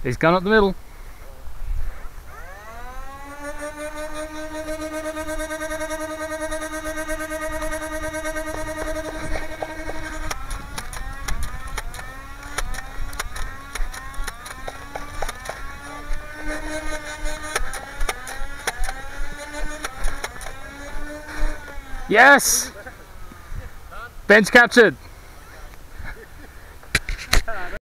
He's gone up the middle. Yes! Bench captured.